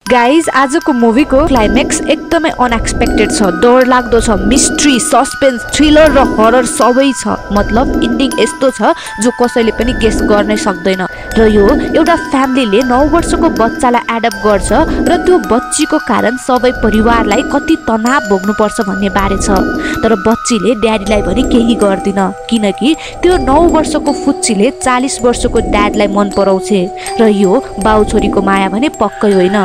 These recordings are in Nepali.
गाइज आजको मुभीको क्लाइमेक्स एकदमै अनएक्सपेक्टेड छ, डरलाग्दो छ, मिस्ट्री, सस्पेन्स, थ्रिलर र हरर सबै छ। मतलब इन्डिङ यस्तो छ जो कसैले पनि गेस गर्नै सक्दैन। र यो एउटा फ्यामिलीले 9 वर्षको बच्चालाई एडप्ट गर्छ र त्यो बच्चीको कारण सबै परिवारलाई कति तनाव भोग्नुपर्छ भन्ने बारे छ। तर बच्चीले ड्याडीलाई भने केही गर्दिन, किनकि त्यो 9 वर्षको फुच्चीले 40 वर्षको ड्याडलाई मन पराउँछ र यो बाउ छोरीको माया भने पक्कै होइन।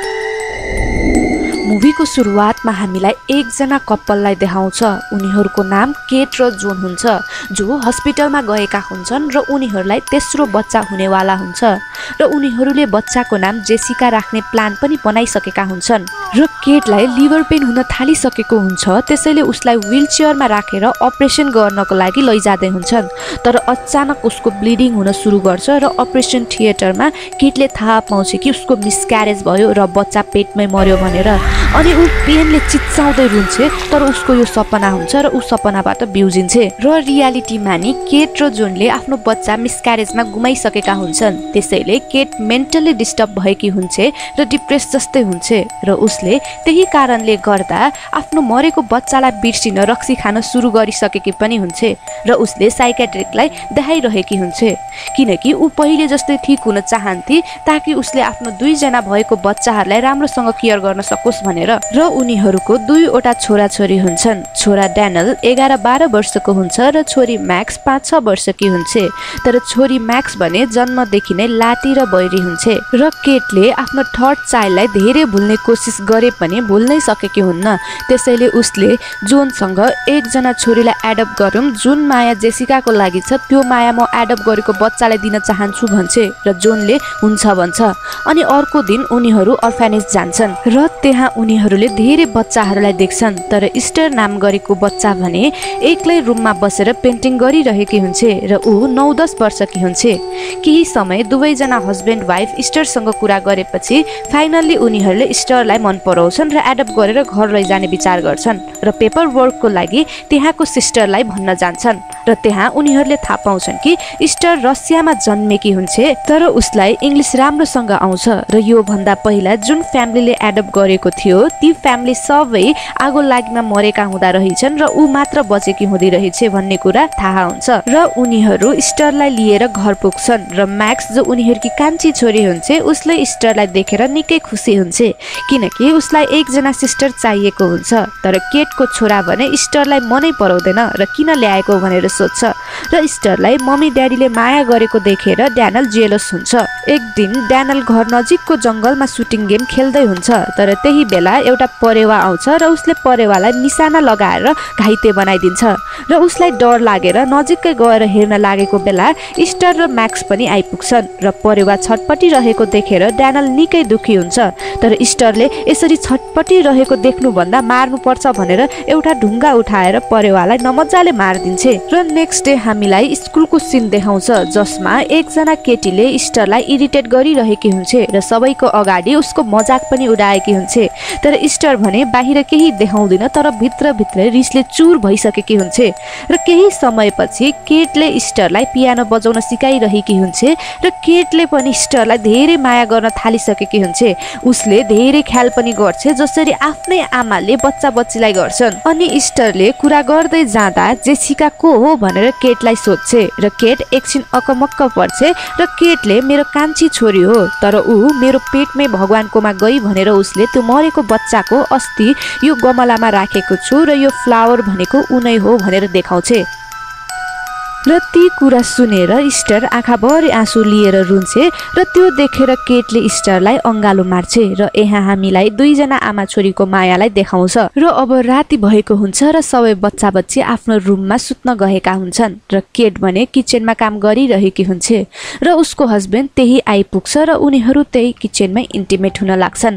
मुभीको सुरुवातमा हामीलाई एकजना कप्पललाई देखाउँछ। उनीहरूको नाम केट र जोन हुन्छ, जो हस्पिटलमा गएका हुन्छन् र उनीहरूलाई तेस्रो बच्चा हुनेवाला हुन्छ र उनीहरूले बच्चाको नाम जेसिका राख्ने प्लान पनि बनाइसकेका हुन्छन्। र केटलाई लिभर पेन हुन थालिसकेको हुन्छ, त्यसैले उसलाई व्हीलचेयरमा राखेर अपरेसन गर्नको लागि लैजाँदै हुन्छन्। तर अचानक उसको ब्लिडिङ हुन सुरु गर्छ र अपरेसन थिएटरमा केटले थाहा पाउँछ कि उसको मिसक्यारेज भयो र बच्चा पेटमै मर्यो भनेर। अनि ऊ पेनले चिच्चाउँदै रुन्छ, तर उसको यो सपना हुन्छ र ऊ सपनाबाट बिउजिन्छ। र रियालिटीमा नि केट र जोनले आफ्नो बच्चा मिसक्यारेजमा गुमाइसकेका हुन्छन्, त्यसैले केट मेन्टली डिस्टर्ब भएकी हुन्छ र डिप्रेस जस्तै हुन्छ र उसले त्यही कारणले गर्दा आफ्नो मरेको बच्चालाई बिर्सिन रक्सी खान सुरु गरिसकेकी पनि हुन्छ र उसले साइकेट्रिकलाई देखाइरहेकी हुन्छ, किनकि ऊ पहिले जस्तै ठीक हुन चाहन्थे ताकि उसले आफ्नो 2 जना भएको बच्चाहरूलाई राम्रोसँग केयर गर्न सकोस् भनेर। र उनीहरूको 2वटा छोराछोरी हुन्छन्। छोरा ड्यानल 11-12 वर्षको हुन्छ र छोरी म्याक्स 5-6 वर्षकी हुन्छ। तर छोरी म्याक्स भने जन्मदेखि नै लाटी र बैरी हुन्छ र केटले आफ्नो थर्ड चाइल्डलाई धेरै भुल्ने कोसिस गरे पनि भुल्नै सकेकी हुन्न। त्यसैले उसले जोनसँग एकजना छोरीलाई एडप्ट गरौँ, जुन माया जेसिकाको लागि छ, त्यो माया म एडप्ट गरेको बच्चालाई दिन चाहन्छु भन्छ र जोनले हुन्छ भन्छ। अनि अर्को दिन उनीहरू अर्फेनेज जान्छन् र त्यहाँ उनीहरूले धेरै बच्चाहरूलाई देख्छन्। तर इस्टर नाम गरेको बच्चा भने एक्लै रुममा बसेर पेन्टिङ गरिरहेकी हुन्छ र ऊ 9-10 वर्षकी हुन्छ। केही समय दुवैजना हस्बेन्ड वाइफ इस्टरसँग कुरा गरेपछि फाइनल्ली उनीहरूले इस्टरलाई मन पराउँछन् र एडप्ट गरेर घर लैजाने विचार गर्छन् र पेपर वर्कको लागि त्यहाँको सिस्टरलाई भन्न जान्छन्। र त्यहाँ उनीहरूले थाहा पाउँछन् कि इस्टर रसियामा जन्मेकी हुन्छ, तर उसलाई इङ्ग्लिस राम्रोसँग आउँछ र यो भन्दा पहिला जुन फ्यामिलीले एडप्ट गरेको थियो ती फ्यामिली सबै आगो लागीमा मरेका हुँदा रहेछन् र ऊ मात्र बचेकी हुँदै रहेछ भन्ने कुरा थाहा हुन्छ। र उनीहरू इस्टरलाई लिएर घर पुग्छन् र म्याक्स जो उनीहरूकी कान्छी छोरी हुन्छ उसले इस्टरलाई देखेर निकै खुसी हुन्छ, किनकि उसलाई एकजना सिस्टर चाहिएको हुन्छ। तर केटको छोरा भने इस्टरलाई मनै पराउँदैन र किन ल्याएको भनेर सोध्छ र इस्टरलाई मम्मी ड्याडीले माया गरेको देखेर ड्यानल जेलस हुन्छ। एक दिन ड्यानल घर नजिकको जङ्गलमा सुटिङ गेम खेल्दै हुन्छ, तर त्यही बेला एउटा परेवा आउँछ र उसले परेवालाई निशाना लगाएर घाइते बनाइदिन्छ र उसलाई डर लागेर नजिकै गएर हेर्न लागेको बेला इस्टर र म्याक्स पनि आइपुग्छन् र परेवा छटपटी रहेको देखेर ड्यानल निकै दुखी हुन्छ। तर इस्टरले यसरी छटपटी रहेको देख्नुभन्दा मार्नुपर्छ भनेर एउटा ढुङ्गा उठाएर परेवालाई नमजाले मारिदिन्छ। र नेक्स्ट डे हामीलाई स्कुलको सिन देखाउँछ, जसमा एकजना केटीले इस्टरलाई इरिटेट गरिरहेकी हुन्छ र सबैको अगाडि उसको मजाक पनि उडाएकी हुन्छ। तर इस्टर भने बाहिर केही देखाउँदैन, तर भित्रभित्रै रिसले चुर भइसकेकी हुन्छ। र केही समयपछि केटले इस्टरलाई पियानो बजाउन सिकाइरहेकी हुन्छ र केटले पनि इस्टरलाई धेरै माया गर्न थालिसकेकी हुन्छ। उसले धेरै ख्याल पनि गर्छ, जसरी आफ्नै आमाले बच्चाबच्चीलाई गर्छन्। अनि इस्टरले कुरा गर्दै जाँदा जेसिका को हो भनेर केटलाई सोध्छ र केट एकछिन अकमक्क पर्छ र केटले मेरो कान्छी छोरी हो, तर ऊ मेरो पेटमै भगवानकोमा गई भनेर उसले त्यो मरेको बच्चाको अस्ति यो गमलामा राखेको छु र यो फ्लावर भनेको उनै हो भनेर देखाउँछ। र ती कुरा सुनेर इस्टर आँखाभरि आँसु लिएर रुन्छ र त्यो देखेर केटले इस्टरलाई अङ्गालो मार्छ र यहाँ हामीलाई 2 जना आमा छोरीको मायालाई देखाउँछ। र अब राति भएको हुन्छ र सबै बच्चा बच्ची आफ्नो रुममा सुत्न गएका हुन्छन् र केट भने किचनमा काम गरिरहेकी हुन्छ र उसको हस्बेन्ड त्यही आइपुग्छ र उनीहरू त्यही किचनमै इन्टिमेट हुन लाग्छन्।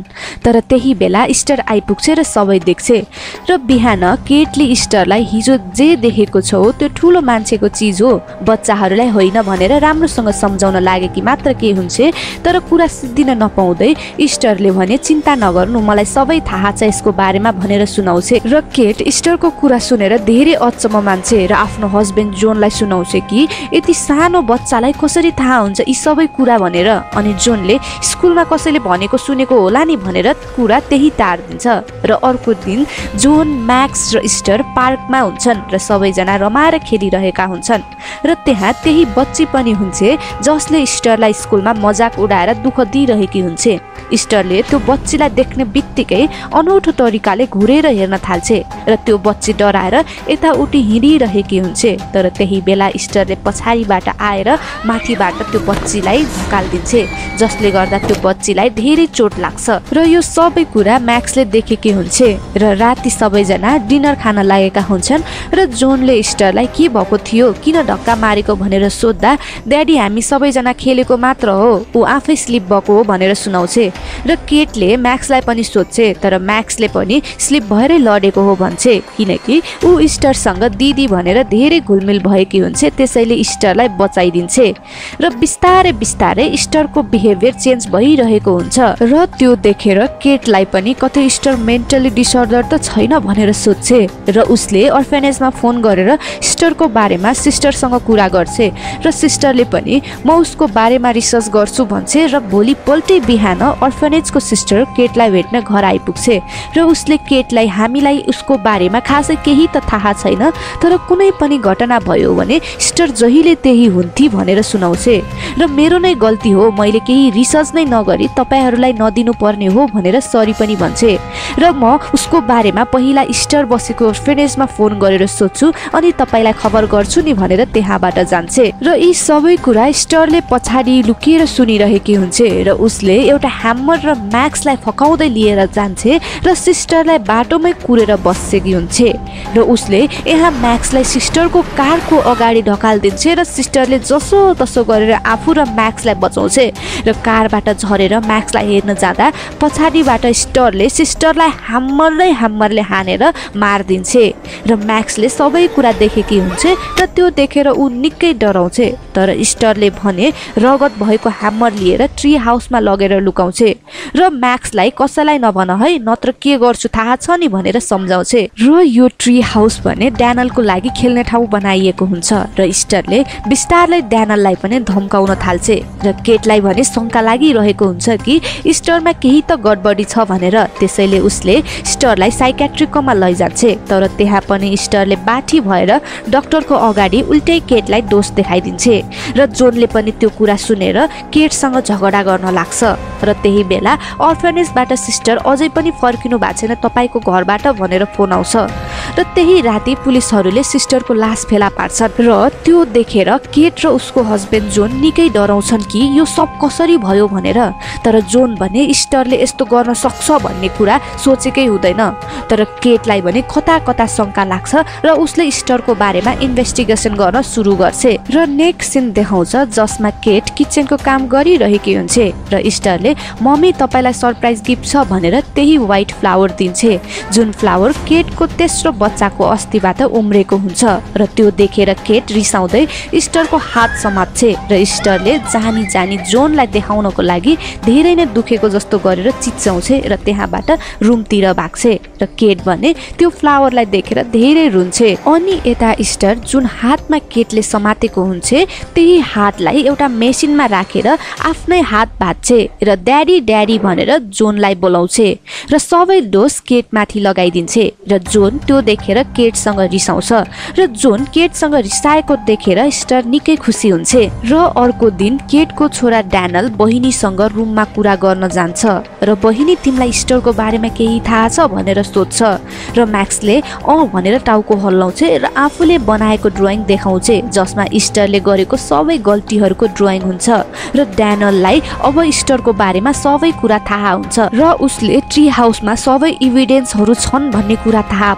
तर त्यही बेला इस्टर आइपुग्छ र सबै देख्छे र बिहान केटले इस्टरलाई हिजो जे देखेको छौ त्यो ठुलो मान्छेको चिज हो, बच्चाहरूलाई होइन भनेर राम्रोसँग सम्झाउन लागे कि मात्र के हुन्छ, तर कुरा सिद्धिन नपाउँदै इस्टरले भने चिन्ता नगर्नु, मलाई सबै थाहा छ यसको बारेमा भनेर सुनाउँछ र केट इस्टरको कुरा सुनेर धेरै अचम्म मान्छे र आफ्नो हस्बेन्ड जोनलाई सुनाउँछ कि यति सानो बच्चालाई कसरी थाहा हुन्छ यी सबै कुरा भनेर। अनि जोनले स्कुलमा कसैले भनेको सुनेको होला नि भनेर कुरा त्यही टार्दिन्छ र अर्को दिन जोन, म्याक्स र इस्टर पार्कमा हुन्छन् र सबैजना रमाएर खेलिरहेका हुन्छन् र त्यहाँ त्यही बच्ची पनि हुन्छ जसले इस्टरलाई स्कुलमा मजाक उडाएर दुःख दिइरहेकी हुन्छ। इस्टरले त्यो बच्चीलाई देख्ने बित्तिकै अनौठो तरिकाले घुरेर हेर्न थाल्छ र त्यो बच्ची डराएर यताउति हिँडिरहेकी हुन्छ। तर त्यही बेला इस्टरले पछाडिबाट आएर माथिबाट त्यो बच्चीलाई झकाल्दिन्छ जसले गर्दा त्यो बच्चीलाई धेरै चोट लाग्छ र यो सबै कुरा म्याक्सले देखेकी हुन्छ र राति सबैजना डिनर खान लागेका हुन्छन् र जोनले इस्टरलाई के भएको थियो, किन धक्का मारेको भनेर सोध्दा ड्याडी हामी सबैजना खेलेको मात्र हो, ऊ आफै स्लिप भएको हो भनेर सुनाउँछ र केटले म्याक्सलाई पनि सोध्छ तर म्याक्सले पनि स्लिप भएरै लडेको हो भन्छ किनकि ऊ इस्टरसँग दिदी भनेर धेरै घुलमिल भएकी हुन्छ, त्यसैले इस्टरलाई बचाइदिन्छ र बिस्तारै बिस्तारै इस्टरको बिहेभियर चेन्ज भइरहेको हुन्छ र त्यो देखेर केटलाई पनि कतै इस्टर मेन्टली डिसअर्डर त छैन भनेर सोध्छ र उसले अर्फेनेजमा फोन गरेर इस्टरको बारेमा सिस्टरसँग कुरा गर्छ र सिस्टरले पनि म उसको बारेमा रिसर्च गर्छु भन्छ र भोलिपल्टै बिहान अर्फनेजको सिस्टर केटलाई भेट्न घर आइपुग्छ र उसले केटलाई हामीलाई उसको बारेमा खासै केही त थाहा छैन तर कुनै पनि घटना भयो भने सिस्टर जहिले त्यही हुन्थी भनेर सुनाउँछ र मेरो नै गल्ती हो, मैले केही रिसर्च नै नगरी तपाईहरूलाई नदिनु पर्ने हो भनेर सरी पनि भन्छ र म उसको बारेमा पहिला इस्टर बसेको अर्फनेजमा फोन गरेर सोध्छु अनि तपाईलाई खबर गर्छु नि भनेर त्यहाँबाट जान्छ र यी सबै कुरा इस्टरले पछाडि लुकेर सुनिरहेकी हुन्छ र उसले एउटा ह्यामर र म्याक्सलाई फकाउँदै लिएर जान्छ र सिस्टरलाई बाटोमै कुरेर बसेकी हुन्छ र उसले यहाँ म्याक्सलाई सिस्टरको कारको अगाडि ढकाल्दिन्छ र सिस्टरले जसो तसो गरेर आफू र म्याक्सलाई बचाउँछ र कारबाट झरेर म्याक्सलाई हेर्न जाँदा पछाडिबाट इस्टरले सिस्टरलाई ह्यामरले हानेर मारिदिन्छ र म्याक्सले सबै कुरा देखेकी हुन्छ र त्यो देखेर ऊ निकै डराउँछ तर इस्टरले भने रगत भएको ह्यामर लिएर ट्री हाउसमा लगेर लुकाउँछ र म्याक्सलाई कसैलाई नभन है नत्र के गर्छु थाहा छ नि भनेर सम्झाउँछ र यो ट्री हाउस भने ड्यानलको लागि खेल्ने ठाउँ बनाइएको हुन्छ र इस्टरले बिस्तारले ड्यानललाई पनि धम्काउन थाल्छ र केटलाई भने शंका लागिरहेको हुन्छ कि इस्टरमा केही त गडबडी छ भनेर, त्यसैले उसले इस्टरलाई साइकेट्रिकमा लैजान्छ तर त्यहाँ पनि इस्टरले बाठी भएर डाक्टरको अगाडि उल्टै केटलाई दोष देखाइदिन्छ र जोनले पनि त्यो कुरा सुनेर केटसँग झगडा गर्न लाग्छ र त्यही बेला अर्फनेजबाट सिस्टर अझै पनि फर्किनु भएको छैन तपाईको घरबाट भनेर फोन आउँछ र त्यही राति पुलिसहरूले सिस्टरको लास फेला पार्छन् र त्यो देखेर केट र उसको हस्बेन्ड जोन निकै डराउँछन् कि यो सब कसरी भयो भनेर, तर जोन भने इस्टरले यस्तो गर्न सक्छ भन्ने कुरा सोचेकै हुँदैन तर केटलाई भने कता कता शंका लाग्छ र उसले इस्टरको बारेमा इन्भेस्टिगेसन गर्न सुरु गर्छ र नेक्स्ट सिन देखाउँछ जसमा केट किचनको काम गरिरहेकी हुन्छ र इस्टरले मम्मी तपाईलाई सरप्राइज गिफ्ट छ भनेर त्यही व्हाइट फ्लावर दिन्छ जुन फ्लावर केटको तेस्रो बच्चाको अस्थिबाट उम्रेको हुन्छ र त्यो देखेर केट रिसाउँदै इस्टरको हात समात्छ र इस्टरले जानी जोनलाई देखाउनको लागि धेरै नै दुखेको जस्तो गरेर चिच्याउँछ र त्यहाँबाट रुमतिर भाग्छ र केट भने त्यो फ्लावरलाई देखेर धेरै रुन्छ अनि यता इस्टर जुन हातमा केटले समातेको हुन्छ त्यही हातलाई एउटा मेसिनमा राखेर आफ्नै हात भाँच्छ र ड्याडी ड्याडी भनेर जोनलाई बोलाउँछ र सबै दोष केटमाथि लगाइदिन्छ र जोन त्यो देखेर केटसँग रिसाउँछ र जोन केटसँग रिसाएको देखेर इस्टर निकै खुसी हुन्छ र अर्को दिन केटको छोरा ड्यानल बहिनीसँग रुममा कुरा गर्न जान्छ र बहिनी तिमीलाई इस्टरको बारेमा केही थाहा छ भनेर सोध्छ र म्याक्सले भनेर टाउको हल्लाउँछ र आफूले बनाएको ड्रइङ देखाउँछ जसमा इस्टरले गरेको सबै गल्तीहरूको ड्रइङ हुन्छ र ड्यानललाई अब इस्टरको बारेमा सबै कुरा थाहा हुन्छ र उसले ट्री हाउसमा सबै इभिडेन्सहरू छन् भन्ने कुरा थाहा पाउँछ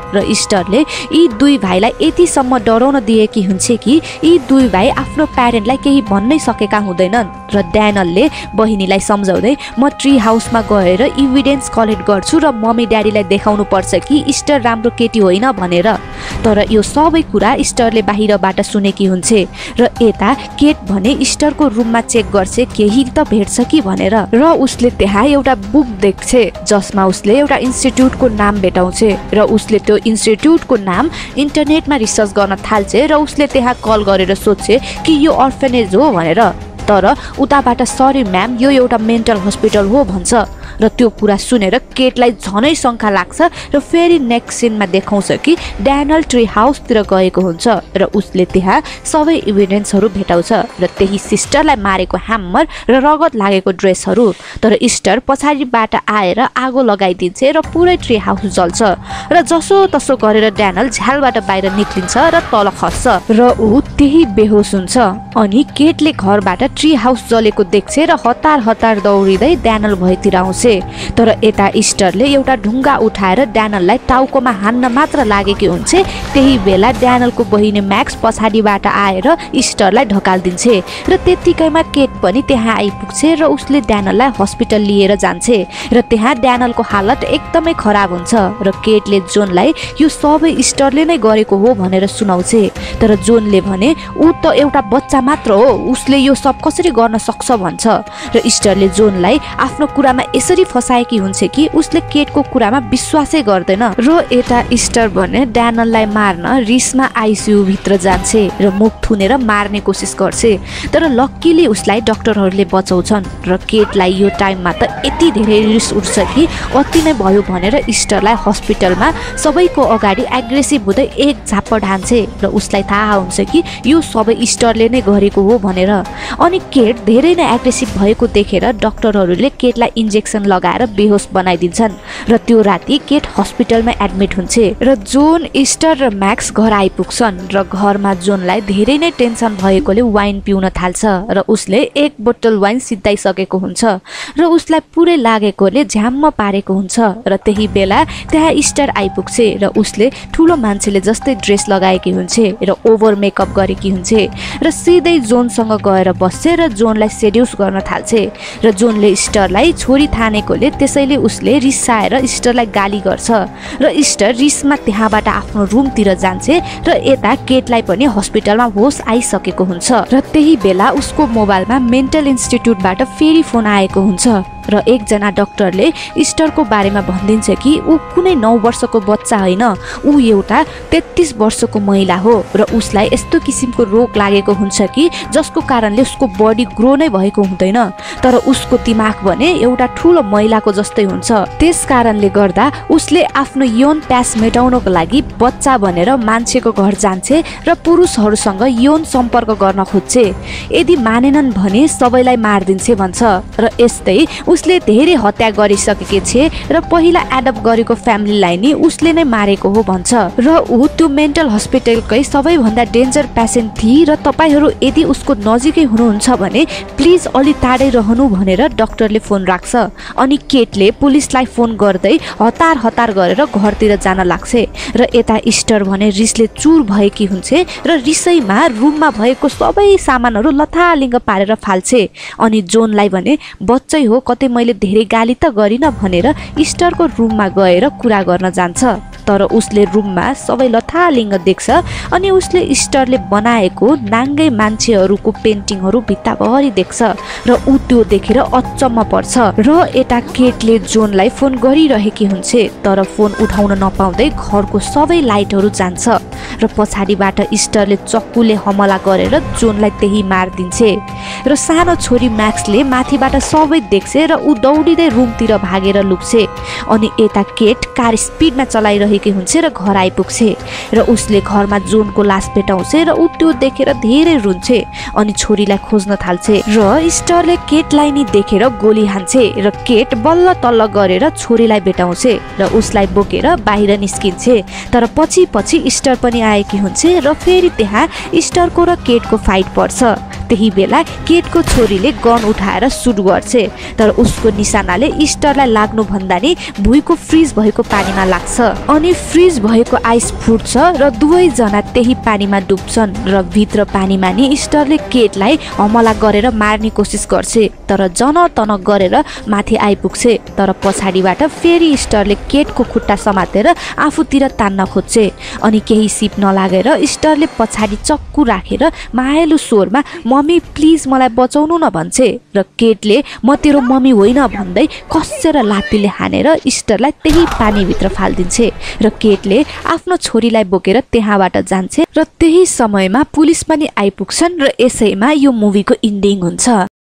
र इस्टरले यी दुई भाइलाई यतिसम्म डराउन दिएकी हुन्छ कि यी दुई भाइ आफ्नो प्यारेन्टलाई केही भन्नै सकेका हुँदैनन् र ड्यानलले बहिनीलाई सम्झाउँदै म ट्री हाउसमा गएर इभिडेन्स कलेक्ट गर्छु र मम्मी ड्याडीलाई देखाउनु पर्छ कि इस्टर राम्रो केटी होइन भनेर। तर यो सबै कुरा इस्टरले बाहिरबाट सुनेकी हुन्छ र यता केट भने इस्टरको रुममा चेक गर्छ केही त भेट्छ कि भनेर र उसले त्यहाँ एउटा बुक देख्छ जसमा उसले एउटा इन्स्टिट्युटको नाम भेटाउँछ र उसले त्यो इन्स्टिट्युटको नाम इन्टरनेटमा रिसर्च गर्न थाल्छ र उसले त्यहाँ कल गरेर सोध्छ कि यो अर्फनेज हो भनेर। तर उताबाट सरी म्याम यो एउटा मेन्टल हस्पिटल हो भन्छ र त्यो कुरा सुनेर केटलाई झनै शङ्का लाग्छ र फेरि नेक्स्ट सिनमा देखाउँछ कि ड्यानल ट्री हाउसतिर गएको हुन्छ र उसले त्यहाँ सबै इभिडेन्सहरू भेटाउँछ र त्यही सिस्टरलाई मारेको ह्यामर र रगत लागेको ड्रेसहरू। तर इस्टर पछाडिबाट आएर आगो लगाइदिन्छ र पुरै ट्री हाउस जल्छ र जसो तसो गरेर ड्यानल झ्यालबाट बाहिर निक्लिन्छ र तल खस्छ र ऊ त्यही बेहोस हुन्छ। अनि केटले घरबाट ट्री हाउस जलेको देख्छ र हतार हतार दौडिँदै ड्यानल भएतिर आउँछ। तर यता इस्टरले एउटा ढुङ्गा उठाएर ड्यानललाई टाउकोमा हान्न मात्र लागेकी हुन्छ। त्यही बेला ड्यानलको बहिनी म्याक्स पछाडिबाट आएर इस्टरलाई ढकाल्दिन्छ र त्यतिकैमा केट पनि त्यहाँ आइपुग्छ र उसले ड्यानललाई हस्पिटल लिएर जान्छ र त्यहाँ ड्यानलको हालत एकदमै खराब हुन्छ र केटले जोनलाई यो सबै इस्टरले नै गरेको हो भनेर सुनाउँछ। तर जोनले भने ऊ त एउटा बच्चा मात्र हो, उसले यो सब कसरी गर्न सक्छ भन्छ र इस्टरले जोनलाई आफ्नो कुरामा यसरी फसाएकी हुन्छ कि उसले केटको कुरामा विश्वासै गर्दैन र यता इस्टर भने ड्यानललाई मार्न रिसमा आइसियु भित्र जान्छ र मुख थुनेर मार्ने कोसिस गर्छ। तर लक्कीली उसलाई डाक्टरहरूले बचाउँछन् र केटलाई यो टाइममा त यति धेरै रिस उठ्छ कि अति नै भयो भनेर इस्टरलाई हस्पिटलमा सबैको अगाडि एग्रेसिभ हुँदै एक झाप्प ढान्छ र उसलाई थाहा हुन्छ कि यो सबै इस्टरले नै गरेको हो भनेर। अनि केट धेरै नै एग्रेसिभ भएको देखेर डाक्टरहरूले केटलाई इन्जेक्सन लगाएर बेहोस बनाइदिन्छन् र त्यो राति केट हस्पिटलमा एडमिट हुन्छ र जोन इस्टर र म्याक्स घर आइपुग्छन् र घरमा जोनलाई धेरै नै टेन्सन भएकोले वाइन पिउन थाल्छ र उसले एक बोतल वाइन सिद्धाइसकेको हुन्छ र उसलाई पुरै लागेकोले झ्याम्म पारेको हुन्छ र त्यही बेला त्यहाँ इस्टर आइपुग्छ र उसले ठुलो मान्छेले जस्तै ड्रेस लगाएकी हुन्छ र ओभर मेकअप गरेकी हुन्छ र सिधै जोनसँग गएर बस्छ र जोनलाई सेड्युस गर्न थाल्छ र जोनले इस्टरलाई छोरी ठानेकोले त्यसैले उसले रिसाएर इस्टरलाई गाली गर्छ र इस्टर रिसमा त्यहाँबाट आफ्नो रुमतिर जान्छ र यता केटलाई पनि हस्पिटलमा होस आइसकेको हुन्छ र त्यही बेला उसको मोबाइलमा मेन्टल इन्स्टिट्युटबाट फेरि फोन आएको हुन्छ र एकजना डाक्टरले इस्टरको बारेमा भनिदिन्छ कि ऊ कुनै 9 वर्षको बच्चा होइन, ऊ एउटा 33 वर्षको महिला हो र उसलाई यस्तो किसिमको रोग लागेको हुन्छ कि जसको कारणले उसको बडी ग्रो नै भएको हुँदैन तर उसको दिमाग भने एउटा ठुलो महिलाको जस्तै हुन्छ। त्यस कारणले गर्दा उसले आफ्नो यौन प्यास मेटाउनको लागि बच्चा भनेर मान्छेको घर जान्छ र पुरुषहरूसँग यौन सम्पर्क गर्न खोज्छ। यदि मानेनन् भने सबैलाई मार्दिन्छ भन्छ र यस्तै उसले धेरै हत्या गरिसकेकी छे र पहिला एडप्ट गरेको फ्यामिलीलाई नि उसले नै मारेको हो भन्छ र ऊ त्यो मेन्टल हस्पिटलकै सबैभन्दा डेन्जर पेसेन्ट थिए र तपाईहरू यदि उसको नजिकै हुनुहुन्छ भने प्लिज अलि टाढै रहनु भनेर डाक्टरले फोन राख्छ। अनि केटले पुलिसलाई फोन गर्दै हतार हतार गरेर घरतिर जान लाग्छ र यता इस्टर भने रिसले चुर भएकी हुन्छ र रिसैमा रुममा भएको सबै सामानहरू लथालिङ्ग पारेर फाल्छ। अनि जोनलाई भने बच्चै हो कतै मैले धेरै गाली त गरिन भनेर इस्टरको रुममा गएर कुरा गर्न जान्छ तर उसले रुममा सबै लथालिङ्ग देख्छ अनि उसले इस्टरले बनाएको नाङ्गै मान्छेहरूको पेन्टिङहरू भित्ताभरि देख्छ र ऊ त्यो देखेर अचम्म पर्छ र यता केटले जोनलाई फोन गरिरहेकी हुन्छ तर फोन उठाउन नपाउँदै घरको सबै लाइटहरू जान्छ र पछाडिबाट इस्टरले चक्कुले हमला गरेर जोनलाई त्यही मारिदिन्छ र सानो छोरी म्याक्सले माथिबाट सबै देख्छ र ऊ दौडिँदै रुमतिर भागेर लुक्छ। अनि यता केट कार स्पिडमा चलाइरहेकी हुन्छ र घर आइपुग्छ र उसले घरमा जोनको लास भेटाउँछ र ऊ त्यो देखेर धेरै रुन्छ अनि छोरीलाई खोज्न थाल्छ र इस्टरले केटलाई नि देखेर गोली हान्छ र केट बल्ल तल्ल गरेर छोरीलाई भेटाउँछ र उसलाई बोकेर बाहिर निस्किन्छ तर पछि पछि इस्टर पनि आएकी हुन्छ र फेरि त्यहाँ इस्टरको र केटको फाइट पर्छ। त्यही बेला केटको छोरीले गन उठाएर सुट गर्छ तर उसको निशानाले इस्टरलाई लाग्नु भन्दा नि भुइँको फ्रिज भएको पानीमा लाग्छ अनि फ्रिज भएको आइस फुट्छ र दुवैजना त्यही पानीमा डुब्छन् र भित्र पानीमा नि इस्टरले केटलाई हमला गरेर मार्ने कोसिस गर्छ तर जनतन गरेर माथि आइपुग्छ तर पछाडिबाट फेरि इस्टरले केटको खुट्टा समातेर आफूतिर तान्न खोज्छ अनि केही सिप नलागेर इस्टरले पछाडि चक्कु राखेर मायालु स्वरमा मम्मी प्लिज मलाई बचाउनु न भन्छ र केटले म तेरो मम्मी होइन भन्दै कसेर लात्तीले हानेर इस्टरलाई त्यही पानीभित्र फाल्दिन्छ र केटले आफ्नो छोरीलाई बोकेर त्यहाँबाट जान्छ र त्यही समयमा पुलिस पनि आइपुग्छन् र यसैमा यो मुभीको इन्डिङ हुन्छ